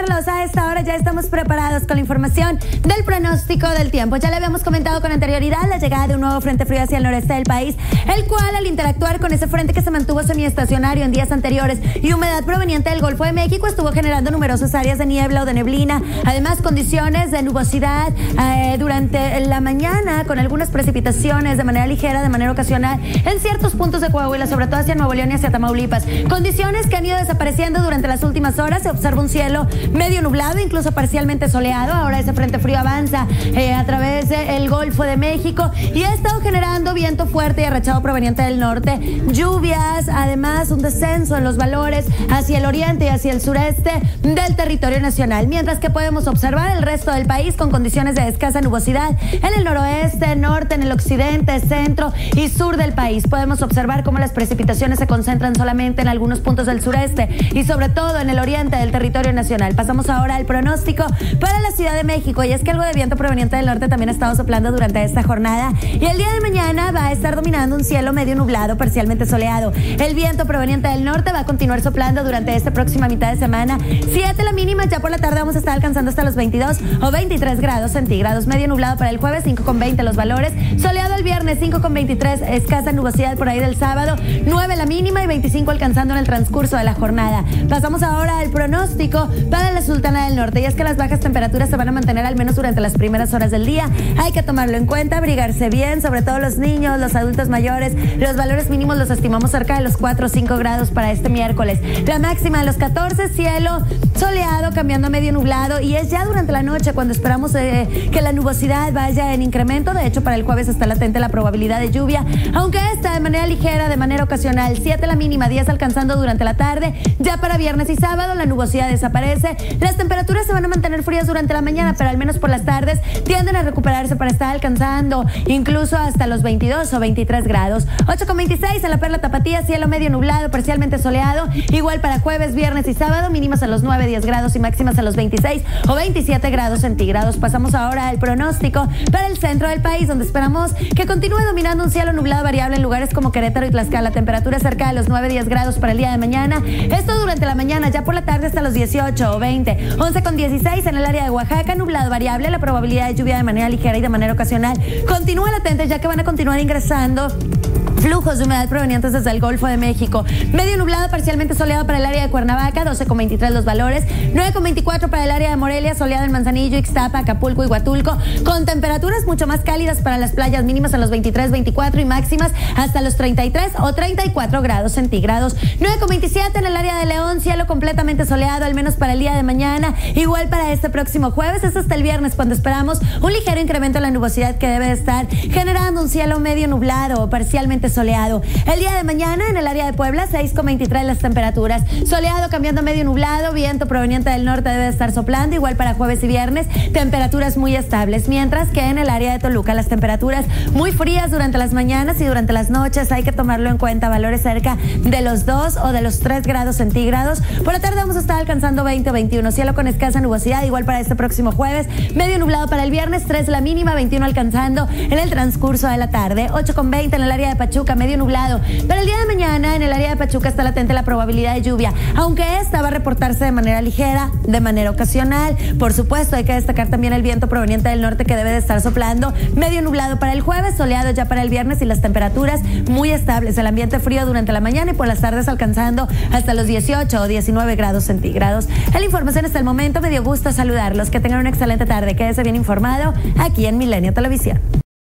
saludarlos. A esta hora ya estamos preparados con la información del pronóstico del tiempo. Ya le habíamos comentado con anterioridad la llegada de un nuevo frente frío hacia el noreste del país, el cual al interactuar con ese frente que se mantuvo semiestacionario en días anteriores y humedad proveniente del Golfo de México estuvo generando numerosas áreas de niebla o de neblina, además condiciones de nubosidad durante la mañana con algunas precipitaciones de manera ligera, de manera ocasional en ciertos puntos de Coahuila, sobre todo hacia Nuevo León y hacia Tamaulipas. Condiciones que han ido desapareciendo durante las últimas horas. Se observa un cielo medio nublado, incluso parcialmente soleado. Ahora ese frente frío avanza a través del Golfo de México y ha estado generando viento fuerte y arrachado proveniente del norte, lluvias, además un descenso en los valores hacia el oriente y hacia el sureste del territorio nacional, mientras que podemos observar el resto del país con condiciones de escasa nubosidad en el noroeste, norte, en el occidente, centro y sur del país. Podemos observar cómo las precipitaciones se concentran solamente en algunos puntos del sureste y sobre todo en el oriente del territorio nacional. Pasamos ahora al pronóstico para la Ciudad de México, y es que algo de viento proveniente del norte también ha estado soplando durante esta jornada y el día de mañana va a estar dominando un cielo medio nublado, parcialmente soleado. El viento proveniente del norte va a continuar soplando durante esta próxima mitad de semana. 7 la mínima, ya por la tarde vamos a estar alcanzando hasta los 22 o 23 grados centígrados. Medio nublado para el jueves, 5,20 los valores. Soleado el viernes, 5,23, escasa nubosidad por ahí del sábado. 9 la mínima y 25 alcanzando en el transcurso de la jornada. Pasamos ahora al pronóstico para la Sultana del Norte, y es que las bajas temperaturas se van a mantener al menos durante las primeras horas del día. Hay que tomarlo en cuenta, abrigarse bien, sobre todo los niños, los adultos mayores. Los valores mínimos los estimamos cerca de los 4 o 5 grados para este miércoles. La máxima de los 14, cielo soleado cambiando a medio nublado, y es ya durante la noche cuando esperamos que la nubosidad vaya en incremento. De hecho, para el jueves está latente la probabilidad de lluvia, aunque esta de manera ligera, de manera ocasional. 7 la mínima, 10 alcanzando durante la tarde. Ya para viernes y sábado la nubosidad desaparece. Las temperaturas se van a mantener frías durante la mañana, pero al menos por las tardes tienden a recuperarse para estar alcanzando incluso hasta los 22 o 23 grados. 8,26 en la Perla Tapatía, cielo medio nublado, parcialmente soleado. Igual para jueves, viernes y sábado, mínimas a los 9, 10 grados y máximas a los 26 o 27 grados centígrados. Pasamos ahora al pronóstico para el centro del país, donde esperamos que continúe dominando un cielo nublado variable en lugares como Querétaro y Tlaxcala. Temperatura cerca de los 9, 10 grados para el día de mañana. Esto durante la mañana, ya por la tarde hasta los 18 o 20. 11,16 en el área de Oaxaca, nublado variable. La probabilidad de lluvia de manera ligera y de manera ocasional continúa latente, ya que van a continuar ingresando flujos de humedad provenientes desde el Golfo de México. Medio nublado, parcialmente soleado para el área de Cuernavaca, 12,23 los valores. 9,24 para el área de Morelia, soleado en Manzanillo, Ixtapa, Acapulco y Huatulco, con temperaturas mucho más cálidas para las playas, mínimas a los 23, 24 y máximas hasta los 33 o 34 grados centígrados. 9,27 en el área de León, cielo completamente soleado, al menos para el día de mañana. Igual para este próximo jueves, es hasta el viernes cuando esperamos un ligero incremento en la nubosidad que debe de estar generando un cielo medio nublado o parcialmente soleado. El día de mañana en el área de Puebla, 6,23 las temperaturas. Soleado cambiando a medio nublado, viento proveniente del norte debe estar soplando. Igual para jueves y viernes, temperaturas muy estables. Mientras que en el área de Toluca, las temperaturas muy frías durante las mañanas y durante las noches. Hay que tomarlo en cuenta, valores cerca de los 2 o de los 3 grados centígrados. Por la tarde vamos a estar alcanzando 20 o 21. Cielo con escasa nubosidad. Igual para este próximo jueves, medio nublado para el viernes, 3 la mínima, 21 alcanzando en el transcurso de la tarde. 8,20 en el área de Pachuca, medio nublado. Para el día de mañana en el área de Pachuca está latente la probabilidad de lluvia, aunque esta va a reportarse de manera ligera, de manera ocasional. Por supuesto, hay que destacar también el viento proveniente del norte que debe de estar soplando. Medio nublado para el jueves, soleado ya para el viernes y las temperaturas muy estables. El ambiente frío durante la mañana y por las tardes alcanzando hasta los 18 o 19 grados centígrados. La información hasta el momento, me dio gusto saludarlos. Que tengan una excelente tarde. Quédese bien informado aquí en Milenio Televisión.